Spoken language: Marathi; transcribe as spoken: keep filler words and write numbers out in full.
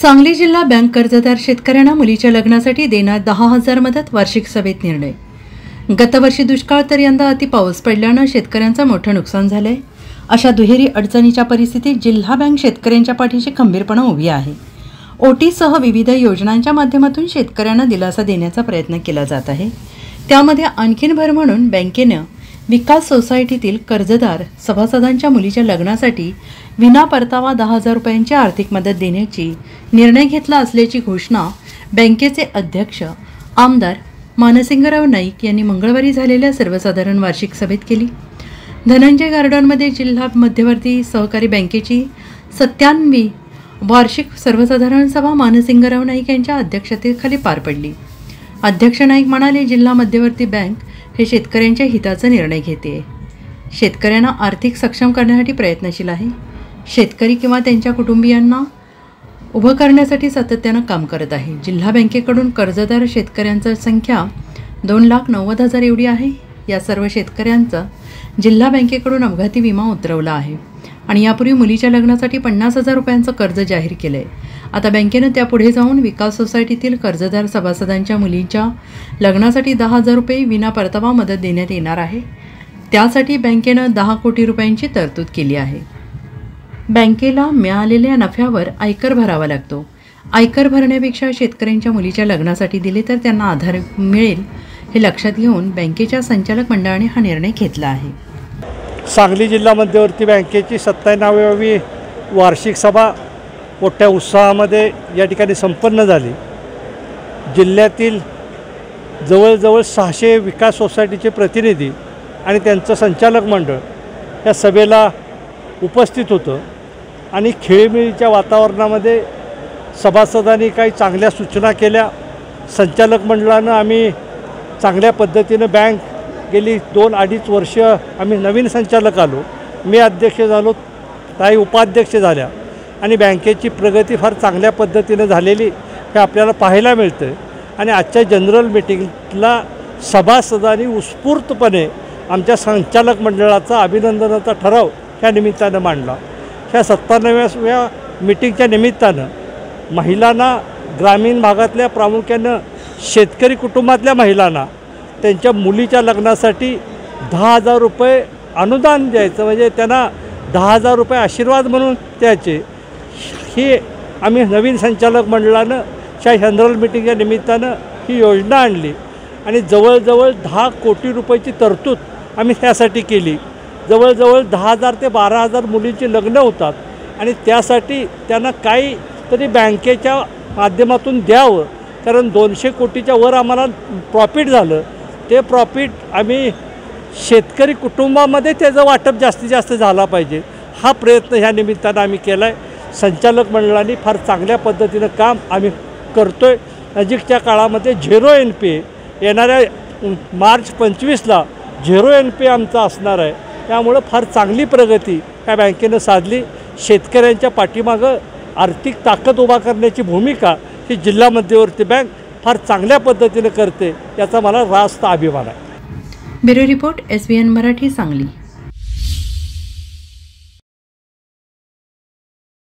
सांगली जिल्हा बँक कर्जदार शेतकऱ्यांना मुलीच्या लग्नासाठी देणार दहा हजार मदत वार्षिक सभेत निर्णय। गतवर्षी दुष्काळ तर यंदा अति पाऊस पडल्यानं शेतकऱ्यांचं मोठं नुकसान झालंय। अशा दुहेरी अडचणीच्या परिस्थितीत जिल्हा बँक शेतकऱ्यांच्या पाठीशी खंबीरपणे उभी आहे। ओटीसह विविध योजनांच्या माध्यमातून शेतकऱ्यांना दिलासा देण्याचा प्रयत्न केला जात आहे। त्यामध्ये आणखीन भर म्हणून बँकेनं विकास सोसायटीतील कर्जदार सभासदांच्या मुलीच्या लग्नासाठी विना परतावा दहा हजार रुपयांची आर्थिक मदत देण्याची निर्णय घेतला असल्याची घोषणा बँकेचे अध्यक्ष आमदार मानसिंगराव नाईक यांनी मंगळवारी झालेल्या सर्वसाधारण वार्षिक सभेत केली। धनंजय गार्डनमध्ये जिल्हा मध्यवर्ती सहकारी बँकेची सत्त्याण्णवी वार्षिक सर्वसाधारण सभा मानसिंगराव नाईक यांच्या अध्यक्षतेखाली पार पडली। अध्यक्ष नाईक म्हणाले, जिल्हा मध्यवर्ती बँक हे शेतकऱ्यांच्या हिताचा निर्णय घेते, शेतकऱ्यांना आर्थिक सक्षम करण्यासाठी प्रयत्नशील आहे, शेतकरी किंवा त्यांच्या कुटुंबियांना उभं करण्यासाठी सातत्यानं काम करत आहे। जिल्हा बँकेकडून कर्जदार शेतकऱ्यांची संख्या दोन लाख नव्वद हजार एवढी आहे। या सर्व शेतकऱ्यांचा जिल्हा बँकेकडून अपघाती विमा उतरवला आहे आणि यापूर्वी मुलीच्या लग्नासाठी पन्नास हजार रुपयांचं कर्ज जाहीर केलं आहे। आता बँकेनं त्यापुढे जाऊन विकास सोसायटीतील कर्जदार सभासदांच्या मुलीच्या लग्नासाठी दहा हजार रुपये विना परतावा मदत देण्यात येणार आहे। त्यासाठी बँकेनं दहा कोटी रुपयांची तरतूद केली आहे। बँकेला मिळालेल्या नफ्यावर आयकर भरावा लागतो। आयकर भरण्यापेक्षा शेतकऱ्यांच्या मुलीच्या लग्नासाठी दिले तर त्यांना आधार मिळेल, हे लक्षात घेऊन बँकेच्या संचालक मंडळाने हा निर्णय घेतला आहे। सांगली जिल्हा मध्यवर्ती बँकेची सत्त्याण्णवावी वार्षिक सभा मोठ्या उत्साहामध्ये या ठिकाणी संपन्न झाली। जिल्ह्यातील जवळजवळ सहाशे विकास सोसायटीचे प्रतिनिधी आणि त्यांचं संचालक मंडळ या सभेला उपस्थित होतं आणि खेळीमेळीच्या वातावरणामध्ये सभासदांनी काही चांगल्या सूचना केल्या। संचालक मंडळानं आम्ही चांगल्या पद्धतीनं बँक गेली दोन अडीच वर्ष आम्ही नवीन संचालक आलो, मी अध्यक्ष झालो, ताई उपाध्यक्ष झाल्या आणि बँकेची प्रगती फार चांगल्या पद्धतीनं झालेली हे आपल्याला पाहायला मिळतं। आणि आजच्या जनरल मीटिंगला सभासदांनी उत्स्फूर्तपणे आमच्या संचालक मंडळाचा अभिनंदनाचा ठराव ह्या निमित्तानं मांडला। ह्या सत्त्याण्णव्या मीटिंगच्या निमित्तानं महिलांना, ग्रामीण भागातल्या प्रामुख्यानं शेतकरी कुटुंबातल्या महिलांना त्यांच्या मुलीच्या लग्नासाठी दहा हजार रुपये अनुदान द्यायचं, म्हणजे त्यांना दहा हजार रुपये आशीर्वाद म्हणून द्यायचे। ही आम्ही नवीन संचालक मंडळानं च्या जनरल मीटिंगच्या निमित्तानं ही योजना आणली आणि जवळजवळ दहा कोटी रुपयाची तरतूद आम्ही त्यासाठी केली। जवळजवळ दहा हजार ते बारा हजार मुलींची लग्न होतात आणि त्यासाठी त्यांना काही तरी बँकेच्या माध्यमातून द्यावं, कारण दोनशे कोटीच्या वर आम्हाला प्रॉफिट झालं। ते प्रॉफिट आम्ही शेतकरी कुटुंबामध्ये त्याचं वाटप जास्तीत जास्त झाला पाहिजे, हा प्रयत्न ह्या निमित्तानं आम्ही केला आहे। संचालक मंडळाने फार चांगल्या पद्धतीनं काम आम्ही करतो आहे। नजीकच्या काळामध्ये झिरो एन पी ए येणाऱ्या मार्च पंचवीसला झिरो एन पी ए आमचा असणार आहे, त्यामुळं फार चांगली प्रगती या बँकेनं साधली। शेतकऱ्यांच्या पाठीमागं आर्थिक ताकद उभा करण्याची भूमिका ही जिल्हा मध्यवर्ती बँक फार चांगल्या पद्धतीने करते, याचा मला रास्त अभिमान आहे। Bureau report S B N Marathi Sangli.